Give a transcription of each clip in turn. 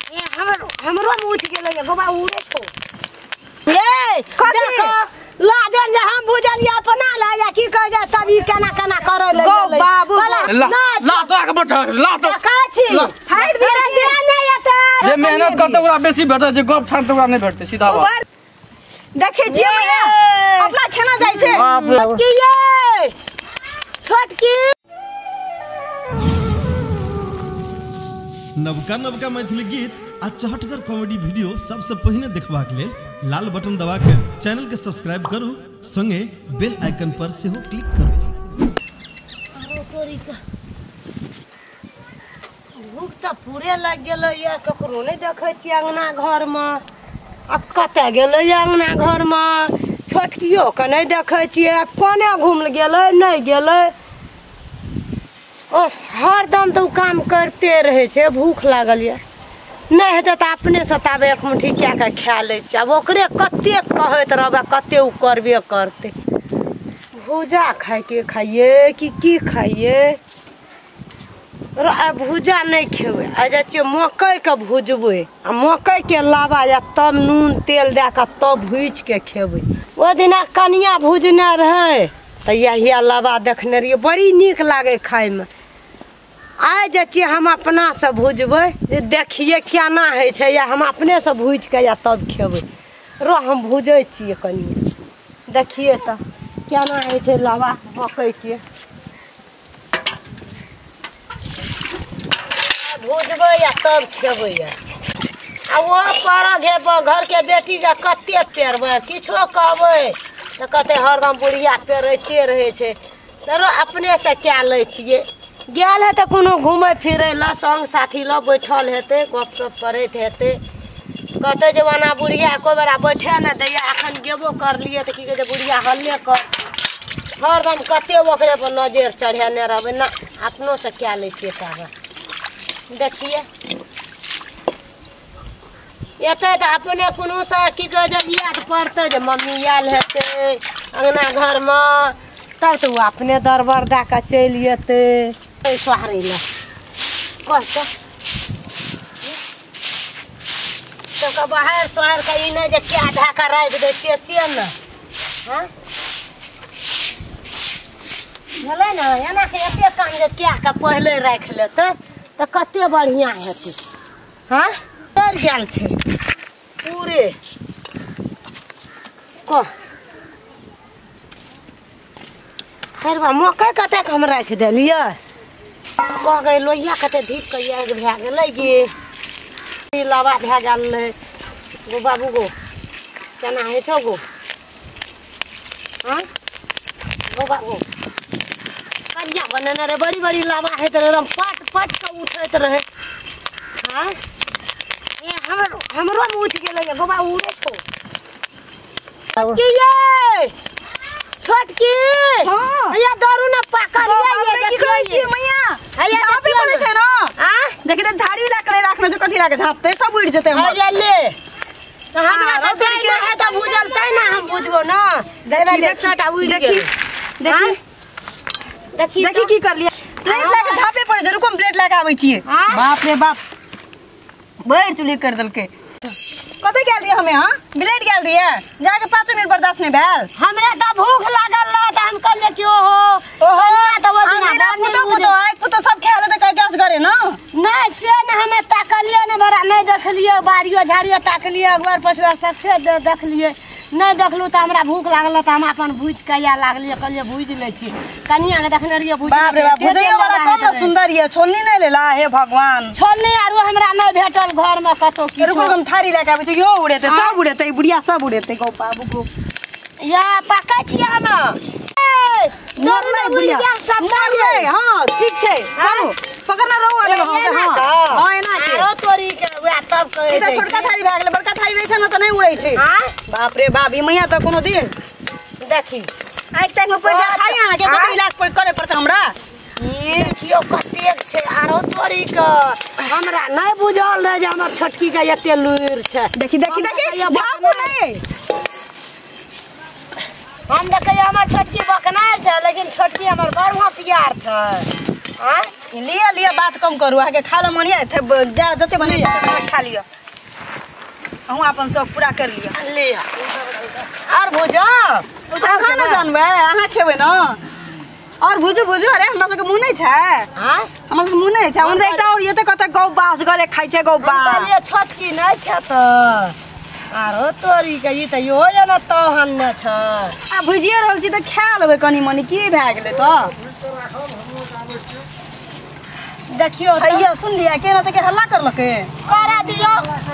हमरो में उठ गेलै गोबा उड़े छो ये देखो लाजन जे हम बुझलिया अपना ला या की कह जा तभी केना केना करे ले गो बाबू ला तो के बैठ ला तो का छी हाइट दे नहीं आते जे मेहनत करते ओकरा बेसी भेटै जे गप छानते ओकरा नहीं भेटते सीधा बात देखै छियै मैया अपना खाना जाय छै छोटकी ये छोटकी नवका मैथिली गीत आ चहटगर कॉमेडी वीडियो सबसे पहले देखबाक लेल लाल बटन दबा के चैनल के सब्सक्राइब करू संगे बेल आइकन पर सेहो क्लिक करू। भूख तो पूरे लग गेलै या ककरो नहीं देखै छी अंगना घर में अब कते गेलै अंगना घर में छोटकियो के नहीं देखै छियै कोने घूम गेलै नहीं गेलै ओस हरदम तो काम करते रहे छे भूख लागल या नहीं हेतै त अपने से ताबे एक मुट्ठी क्या के खा लै छी अब ओकरे कते कहैत रहबे कते उ करबे करते भुजा खाए के खाइए की खाइए भुजा नहीं खेबै आ जा छियै मकई के भुजबै आ मकई के लाबा या तब नून तेल दे के तब भूज के खेबै ओ दिना कनिया भुजने रहे त यही लाबा देखने रहिए बड़ी नीक लागे खाए में आइ जे छियै हम अपना से भुजबै जे देखिए केना होइ छै या हम अपने से भूज के या तब खेबै रो हम भुजै छियै कनी देखिए त केना होइ छै लाबा मकई के भुजबै या तब खेबै या आ वो पर घर के बेटी जे कते पेरबै किछो कहबै त कते हरदम बुढ़िया पेरैते रहे छै त अपने से कए लै छियै गेल है तो कोनो घूमे फिरे ला संग साथी ला बैठल हेते गप सप करैत हेते कते जवाना बुढ़िया को बेरा बैठे न दैया अखन गेबो कर लिए त की कहे बुढ़िया हल्ले कर हरदम कते ओकरे पर नजर चढ़ेने रहबे ना अपनो से क्या ले छिए ताबे देखिए एते त अपने कोनो से की कहे याद पड़ते जे मम्मी आयल हेते अंगना घर में तब तो अपने दरबार दा के चल जेते सोहारी ला कह तो बाहर सोहर का ई नहीं जे क्या ढाका राख दे से न हां भले ना एना के एते काम जे क्या का पहले राख लेते त कते बढ़िया हेते हां तर गेल छे पूरे को हरबा मकई कते हम राख देलिए कह गए लोहिया कते धीप के याद भए गेलै गे लाबा भए गेल गो बाबू गो केना होइ छौ गो हां गो बाबू कन्या बनने रे बड़ी बड़ी लाबा है एकदम पट पट के उठैत रहे हां ये हमरो में उठ गेलै गो बाबू उड़े छौ की ये छोटकी हां या दारू न पाकलिया ये की कहै छी मैया हैया झापी पड़े छै न हां देखि त धाड़ी लाकड़े राखने छै कथि लागे झापते सब उड़ जेते हम हैया ले त हमरा त जाय न है त भुजल तै ना हम बुझबो न देबे ले सटा उड़ गेल देखि देखि देखि की कर लिया प्लेट लाके झापे पड़े छै रुको प्लेट लाके आबै छियै बाप रे बाप बैठ चुली कर दलके कते गेल रही हमें हां ब्लेड गेल रही है जाके 5 मिनट बर्दाश्त नहीं भेल हमरा त भूख लागल ल त हम कहले कि ओहो त वो दिना तो सब खेले त का गैस करे न नहीं से न हमें ताकलिए न बड़ा नहीं देखलिए बाड़ियो झाड़ियो ताकलिए अगवर पछुआ सबसे देखलिए नहीं देखलू त हमरा भूख लागल त हम अपन भूज के या लागलिए कहलिए भूज ले छी कनिया के देखने रहिए भूज बाप रे बाप भुजैयो वाला कम सुंदर ये छोलनी नहीं लेला हे भगवान छोलनी आरो हमरा नहीं भेटल घर में कतो की रुको हम थारी लेके आबै छी यो उड़ेते सब उड़ेते बुढ़िया सब उड़ेते गो बाबू गो या पका छी हम दोनों ने बुढ़िया सब मारिए हां ठीक छै करू पकड़ना रहो अरे हां हां एना के आरो तोरी के वे तब कहै छै छोटका थारी भए गेलै बड़का थारी रहै छै न त नहीं उड़ै छै हां बाप रे बाप ई मैया त कोनो दिन देखी आइ तक में पड़ जा खाई आना के कते इलाज पर करे पड़त हमरा ये देखियो कते छै आरो तोरी के हमरा नहीं बुझल रहे जे हमर छोटकी के एते लूर छै देखी देखी देखी झापू नहीं हम देखे हमर छोटकी बकनाल छै लेकिन छोटकी हमर बड़ होशियार छै हां लिया लिया बात कम करू आके खा ल मनिया जा जते बने खा लिया हम अपन सब पूरा कर लिया लिया और भुजा अहाँ न जानबे अहाँ खेबे न और भुजु भुजु अरे हमरा सबके मुंह नै छै हां हमरा सबके मुंह नै छै हम एकटा और ये त कत गौ बास गले खाइ छै गौ बास ये छोटकी नै छ त आरो तोरी के ई त यो न तहन न छ आ भुजिए रहल छी त खा लेबे कनी मनी की भए गेलै त देखियो हैया सुन लिया केना त के हल्ला करलके करा दियो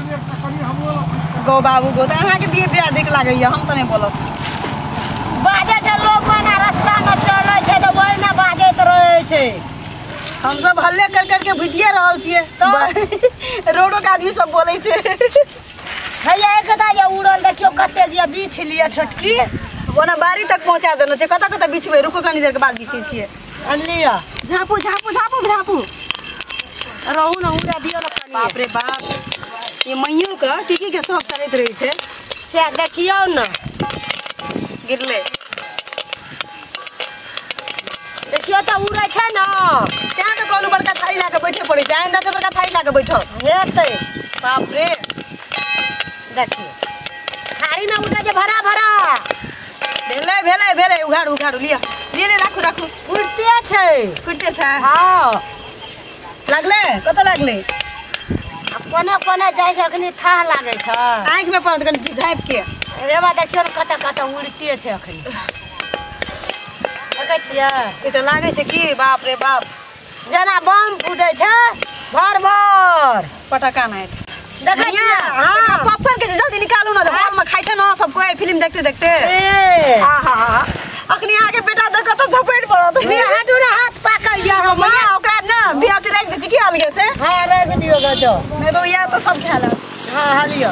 गौ बाबू गो त अहाँ के बिये बिया देख लागैया हम त नै बोलब बाजे छै लोग बना रास्ता में चलै छै त ओइ में बाजैत रहै छै हम सब हल्ले कर कर के भुजिए रहल छियै त रोडो के आदमी सब बोलै छै हैया एकदा ये उड़ल देखियो कते जे बीछ लिया छोटकी ओना बाड़ी तक पहुंचा देना छै कत कत बिछबे रुको कनी देर के बाद बिछै छियै अनलिया झापू झापू झापू झापू रहू न उड़ा दियो न पानी बाप रे बाप ये मैयो का टिकी के शौक करैत रही छै से देखियो न गिरले देखियो त उड़ै छै न त्या त कहलु बड़का थारी ला के बैठे पड़ै छै आइंदा से बड़का थारी ला के बैठो हेतै बाप रे देखियो थारी में उड़ै छै भरा भरा भेले भेले भेले उघाड़ू उघाड़ू लिया ले ले राखू राखू उड़ते छै फुटते छै हां लागले कत लागले कोने कोने जाय छै अखनी थाह लागै छै आंख में पड़त कनी झाइप के एबा देखियो न कत कत उड़ते छै अखनी देखै छियै ई त लागे छै कि बाप रे बाप जेना बम फूटै छै भर भर पटाखा नहीं देखै छियै हां पॉपकॉर्न के जल्दी निकालू ना हॉल में खाइ छै ना सब कोई फिल्म देखते देखते ए आहा अखनी आगे बेटा देख त झपेट पड़त बे हटू ना हाथ पाकैया हम मैया ओकरा ना बियाती राख दे छी की अलगे से हां राख दियो गजो नहीं तो या तो सब खेला हां हलियो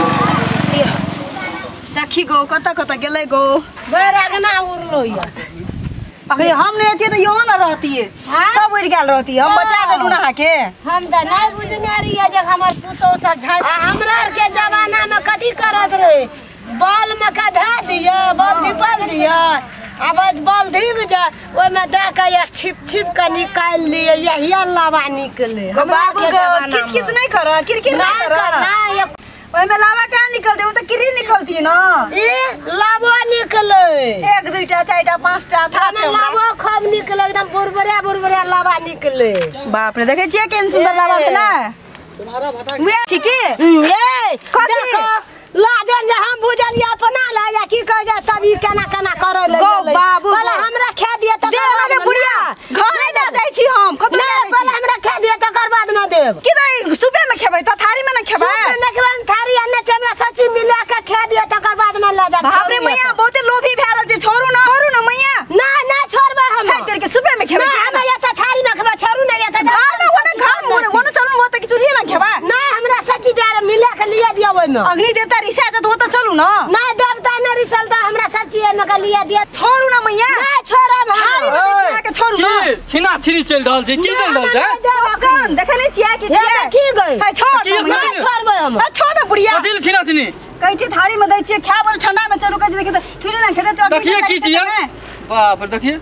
देखी गो कत कत गेलै गो बैरागना उड़लो या अखनी हम नहीं रहती तो यो ना रहती सब उड़ गेल रहती हम बचा देलू ना के हम त नहीं बुझने रहिए जे हमर पुतो सब झाइ हमरा के जमाना में कथि करत रहे बॉल में का धा दिया बॉल दीपल दिया अब बॉल धीप जा ओइ में दे के एक छिप छिप के निकाल लिए यही लावा निकले बाबू किच किच नहीं कर किरकिर नहीं कर ना ये ओइ में लावा का निकल दे वो तो किरी निकलती ना ए लावा निकले एक दुईटा चारटा पांचटा था हमें लावा खूब निकले एकदम बुरबुरा बुरबुरा लावा निकले बाप रे देखे छिए केन सुंदर लावा ना तुम्हारा भटा वे छिके ए देखो लाजन जे हम बुझलिए अपना ला या की कह जा तभी केना केना करे ले बाबू पहले हमरा खा दिए त दे लगे बुढ़िया घर ले जाय छी हम कत ले पहले हमरा खा दिए तकर बाद में देब कि दई सुबह में खेबै त थारी में न खेबै सुबह में थारी अन्ना चमड़ा सच्ची मिला के खा दिए तकर बाद में ले जा बाप रे मैया बहुते लोभी भए रहल छै छोरू न मैया ना ना छोड़बे हम तेरे के सुबह में खेबै ना हम या त थारी में खेबै छोरू ना या त घर में चलू वो त कि चुरिए न खेबै ना हमरा सच्ची प्यार मिला के लिए दिया ओइ में अग्नि देवता रिसा जत हो त चलू न ना देवता न रिसल दा हमरा सच्ची में के लिए दिया छोरू न मैया ना छोड़ब थारी में देखा के छोरू न छिना छिनी चल रहल छै की चल रहल छै कौन देखे नहीं छिया कि हे की गई है छोड़ की मैया गई? छोड़बै हम छोड़ न बुढ़िया दिल छिना छिनी कहै छी थारी में दै छिए खाबल ठंडा में चलू कहै छी देखि त थुरी न खेते चौकी देखिए की छिए बाप रे देखिए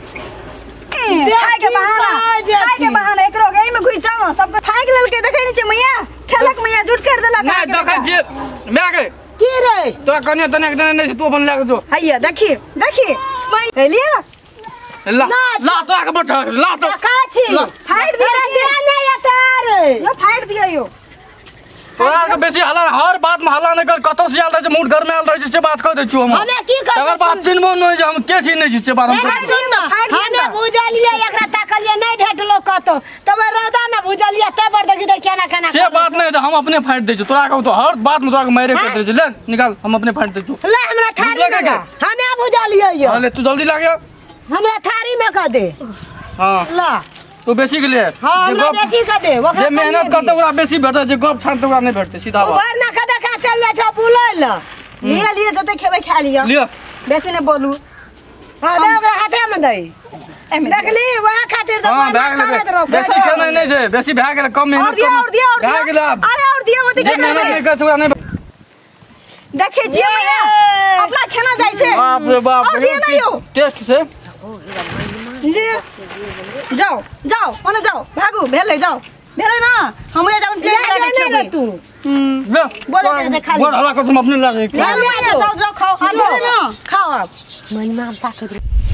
खाए के बहाना एकरो गई में घुस जाओ सबको फाक लेल के देखै नहीं छै मैया खेलक मैया जुट कर देला नहीं देखै छिए मैं के की रे तो कने तने के नहीं तू अपन लाग जो हैया देखी लिया ला ला तो आके बैठ ला तो का छी फाइट दिया दे नहीं अतार यो फाइट दिया यो तोरा के बेसी हल्ला हर बात में हल्ला नहीं कर कतो से आल रहे मूड घर में आल रहे से बात कह दे छु हम हमें की कर अगर बात चिन्हबो नहीं जे हम के छी नहीं से बात हम सुन ना हमें बुझलिए एकरा ताकलिए नहीं भेटलो कतो तब रौदा में बुझलिए तब देखि दे केना केना से बात नहीं हम अपने फाइट दे छु तोरा कहू तो हर बात में तोरा के मारे कर दे ले निकाल हम अपने फाइट दे छु ले हमरा थारी में ला हमें बुझलिए यो हां ले तू जल्दी लागे हमरा थारी में कर दे हां ला तू बेसी के लिए हां हमरा बेसी कर दे जे मेहनत करते ओकरा बेसी भेटै जे गप छानते ओकरा नहीं भेटते सीधा बात उबर ना कदा का चल जा छ बुलै ल लिए जते खेबै खा लिया लियो बेसी ने बोलू हां दे ओकरा हाथे में दे देखली वह खातिर तो हां बेसी खेनाइ नहीं छै बेसी भए गेल कम मेहनत भए गेल अरे और दिया मत जे मेहनत नहीं कर ओकरा नहीं देखे जी मैया अपना खाना जाय छै बाप रे बाप और दिया नहीं हो टेस्ट से ले जाओ जाओ ओने जाओ भागू भेले जाओ भेले ना हमरे जाऊन प्लेट लगा तू ले बोले तेरे से खा ले बोल हला को तुम अपने ला जाओ जाओ खाओ खा लो ना खाओ आप महिमा हम साथ